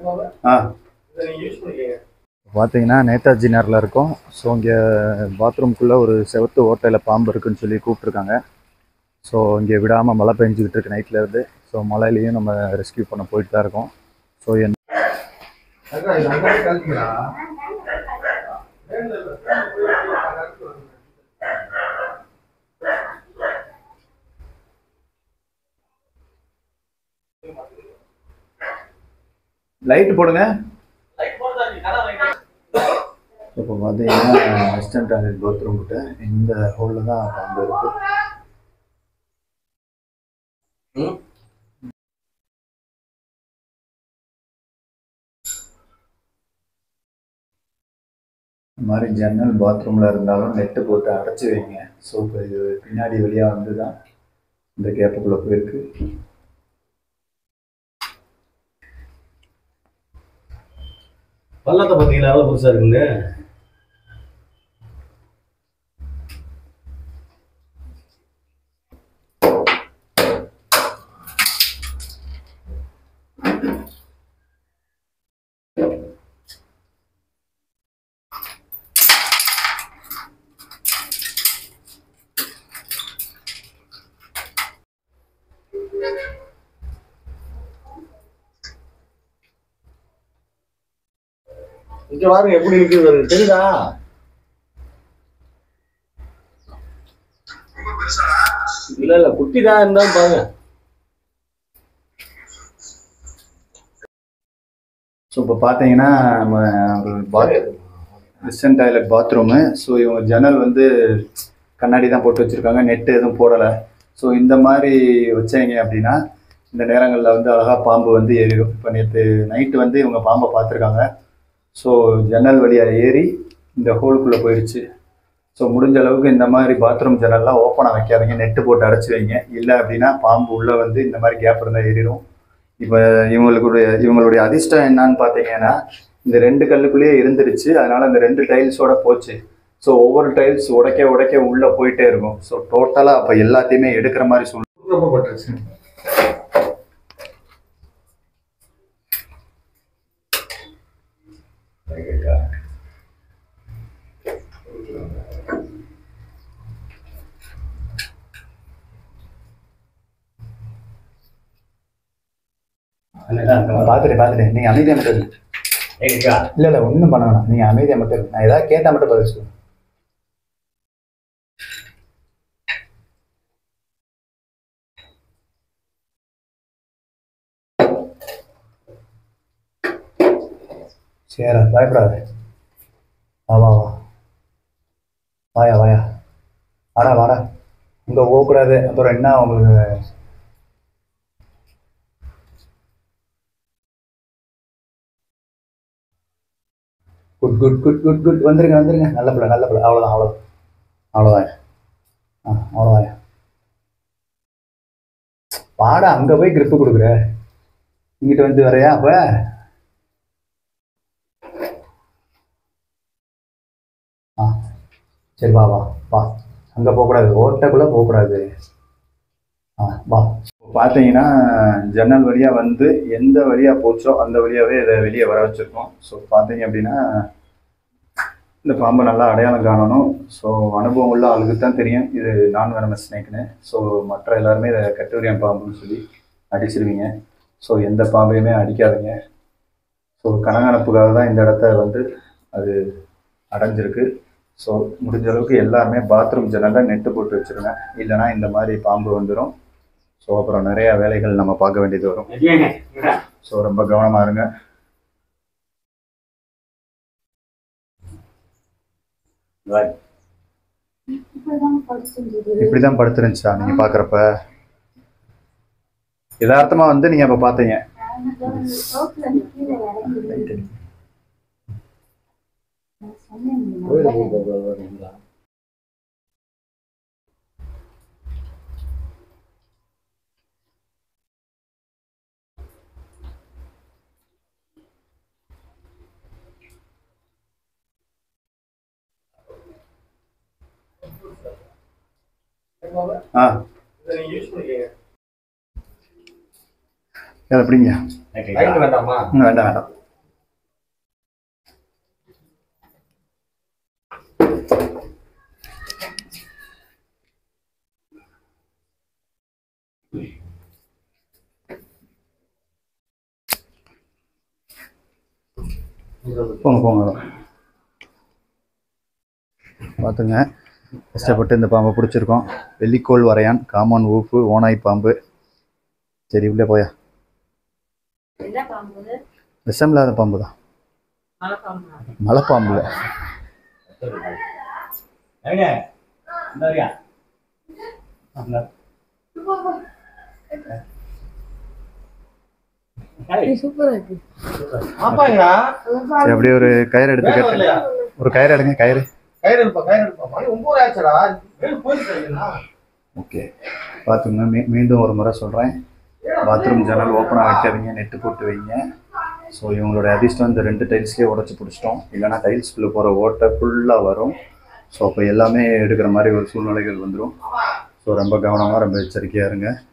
ஆ பார்த்தீங்கன்னா நேதாஜி நகரில் இருக்கோம். ஸோ இங்கே பாத்ரூம்குள்ளே ஒரு செவத்து ஓட்டையில் பாம்பு இருக்குன்னு சொல்லி கூப்பிட்ருக்காங்க. ஸோ இங்கே விடாமல் மழை பெஞ்சிக்கிட்டு இருக்கு நைட்லேருந்து. ஸோ மழையிலையும் நம்ம ரெஸ்கியூ பண்ண போயிட்டு தான் இருக்கோம். ஸோ லைட்டு போடுங்க. இப்போ பார்த்தீங்கன்னா வெஸ்டர்ன் டாய்லெட் பாத்ரூம் கிட்ட இந்த ஹோலில் தான் பாம்பு இருக்கு. இந்த மாதிரி ஜன்னல் பாத்ரூமில் இருந்தாலும் நெட்டு போட்டு அடைச்சி வைங்க. ஸோ இப்போ இது பின்னாடி வழியாக வந்து தான் இந்த கேப்புக்குள்ளே போயிருக்கு. பள்ளத்தை பார்த்தீங்களா எவ்வளோ புதுசாக இருக்குங்க. இங்க பாருங்க எப்படி இருக்குது தெரியுதா? இல்ல இல்ல குட்டி தான் இருந்தாலும் பாருங்க. ஸோ இப்போ பார்த்தீங்கன்னா நம்ம வெஸ்டர்ன் டாய்லெட் பாத்ரூமு. ஸோ இவங்க ஜன்னல் வந்து கண்ணாடி தான் போட்டு வச்சுருக்காங்க, நெட்டு எதுவும் போடலை. ஸோ இந்த மாதிரி வச்சாங்க அப்படின்னா இந்த நேரங்களில் வந்து அழகாக பாம்பு வந்து ஏறிடும். இப்போ நேற்று நைட்டு வந்து இவங்க பாம்பை பார்த்துருக்காங்க. ஸோ ஜன்னல் வழியாக ஏறி இந்த ஹோலுக்குள்ளே போயிடுச்சு. ஸோ முடிஞ்ச அளவுக்கு இந்த மாதிரி பாத்ரூம் ஜன்னல்லாம் ஓப்பனாக வைக்காதீங்க, நெட்டு போட்டு அடைச்சி வைங்க. இல்லை அப்படின்னா பாம்பு உள்ளே வந்து இந்த மாதிரி கேப் இருந்தால் ஏறிடும். இப்போ இவங்களுடைய அதிர்ஷ்டம் என்னன்னு பார்த்தீங்கன்னா இந்த 2 கல்லுக்குள்ளேயே இருந்துருச்சு. அதனால இந்த 2 டைல்ஸோட போச்சு. ஸோ ஒவ்வொரு டைல்ஸ் உடைக்க உடைக்க உள்ளே போயிட்டே இருக்கும். ஸோ டோட்டலாக அப்போ எல்லாத்தையுமே எடுக்கிற மாதிரி சூழ்நிலைப்பட்டுருச்சு. பார்த்துட்டேன். நீங்கள் அமைதியாக மட்டும் இல்லை ஒன்றும் பண்ண வேணாம். நீங்கள் அமைதியாக மட்டும் நான் ஏதாவது கேட்டால் மட்டும் பதில் சொல்லுங்கள். சரி பயப்படாது. வா வாயா வாடா இங்கே போகக்கூடாது. அப்புறம் என்ன உங்களுக்கு குட் வந்துருங்க. நல்ல பிள்ளை. அவ்வளோதான். அவ்வளோதான். வாடா, அங்கே போய் கிரிப்பு கொடுக்குற, இங்கிட்ட வந்து வரையா? அப்போ சரி வா அங்கே போகக்கூடாது, ஓட்டக்குள்ளே போகக்கூடாது. வா. பார்த்தீங்கன்னா ஜன்னல் வழியாக வந்து எந்த வழியாக போச்சோ அந்த வழியாகவே இதை வெளியே வர வச்சுருக்கோம். ஸோ பார்த்தீங்க அப்படின்னா இந்த பாம்பை நல்லா அடையாளம் காணணும். ஸோ அனுபவம் உள்ள ஆளுக்கு தான் தெரியும் இது நான் வெனமஸ் ஸ்னேக்னு. ஸோ மற்ற எல்லாருமே இதை கட்டுரியான் பாம்புன்னு சொல்லி அடிச்சிருவீங்க. ஸோ எந்த பாம்பையுமே அடிக்காதீங்க. ஸோ கனகனப்புக்காக தான் இந்த இடத்த வந்து அது அடைஞ்சிருக்கு. ஸோ முடிஞ்ச அளவுக்கு எல்லாருமே பாத்ரூம் ஜன்னலில் நெட்டு போட்டு வச்சுருங்க. இல்லைனா இந்த மாதிரி பாம்பு வந்துடும். ஸோ அப்புறம் நிறையா வேலைகள் நம்ம பார்க்க வேண்டியது வரும். ஸோ ரொம்ப கவனமாக இருங்க. இப்படிதான் படுத்துருந்துச்சா நீங்க பாக்குறப்ப? யதார்த்தமா வந்து நீங்க அப்ப பாத்தீங்க. எப்படிங்க? லைட் வேண்டாமா? வேண்டாம் வேண்டாம். போங்க போங்க. பார்த்துங்க, கஷ்டப்பட்டு இந்த பாம்பை பிடிச்சிருக்கோம். வெள்ளிக்கோள் வரையான், காமான் ஊஃபு, ஓனாய் பாம்பு. சரி உள்ளே போயா. விஷம் இல்லாத பாம்பு தான். மலைப்பாம்பு இல்லை. அப்படியே ஒரு கயிறு எடுத்து கட்டு. ஒரு கயிறு எடுங்க. கயிறு ஓகே. பார்த்துங்க, மீண்டும் ஒரு முறை சொல்கிறேன், பாத்ரூம் ஜன்னல் ஓப்பனாக வைக்காதீங்க, நெட்டு போட்டு வைங்க. ஸோ இவங்களோட அதிர்ஷ்டம் இந்த 2 டைல்ஸ்லேயே உடச்சி பிடிச்சிட்டோம். இல்லைனா டைல்ஸ்குள்ளே போகிற ஓட்டை ஃபுல்லாக வரும். ஸோ அப்போ எல்லாமே எடுக்கிற மாதிரி ஒரு சூழ்நிலைகள் வந்துடும். ஸோ ரொம்ப கவனமாக, ரொம்ப எச்சரிக்கையாக இருங்க.